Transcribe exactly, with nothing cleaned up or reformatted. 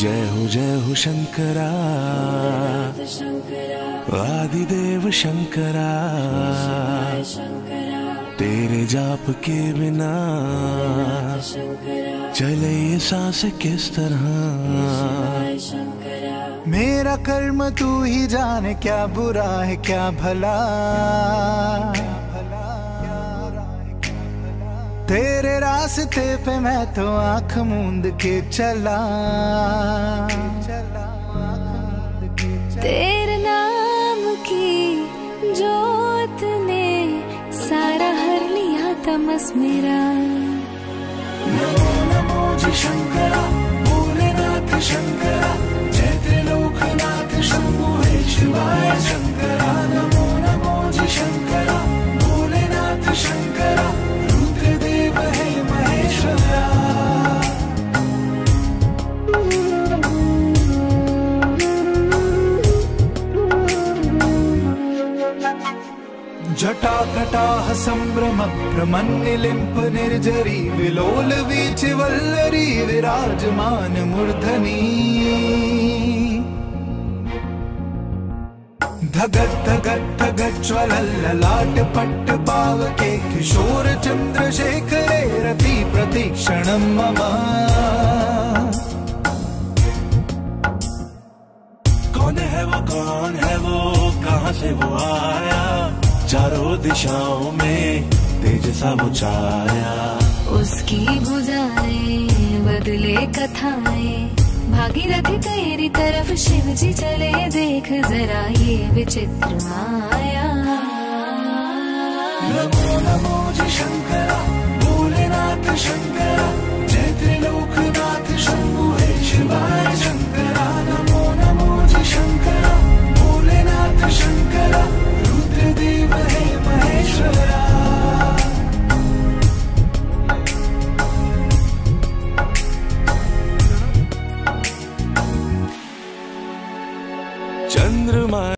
जय हो जय हो शंकरा, आदिदेव शंकरा, तेरे जाप के बिना चले ये सांस किस तरह। मेरा कर्म तू ही जाने, क्या बुरा है क्या भला, तेरे रास्ते पे मैं तो आंख मूंद के चला। तेरे नाम की जोत ने सारा हर लिया तमस मेरा। नमो नमो जी शंकरा, भोलेनाथ शंकरा, जय त्रिलोकनाथ शंभो हे शिवाय शंकरा। नमो नमो जी शंकरा, भोलेनाथ शंकरा, रुद्रदेव हे महेश्वरा। जटाकटाह संभ्रम प्रमन्निलिम्प निर्जरी, विलोल वीच वल्लरी विराजमान मूर्धनि। धगत धगत धगत ज्वलल ललाट पट्ट पावके, किशोर चंद्रशेखरे रति प्रतीक्षणं मम। कौन है वो कौन है वो, कहाँ से वो आया, चारों दिशाओं में तेज सा वो छाया। उसकी भुजाएं बदले कथाएं, भागीरथी तेरी तरफ शिव जी चले, देख जरा ये विचित्र माया। नमो नमो